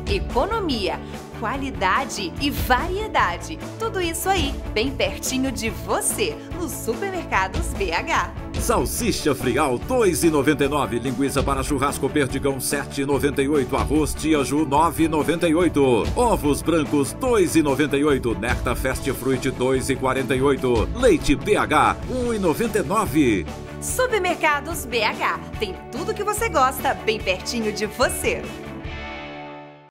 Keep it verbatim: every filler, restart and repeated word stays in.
economia, qualidade e variedade. Tudo isso aí, bem pertinho de você, nos Supermercados B H. Salsicha Frial dois e noventa e nove, linguiça para churrasco Perdigão sete e noventa e oito, arroz Tiaju nove e noventa e oito, ovos brancos dois e noventa e oito, Nectar Fast Fruit dois e quarenta e oito, leite B H um e noventa e nove. Supermercados B H, tem tudo que você gosta bem pertinho de você.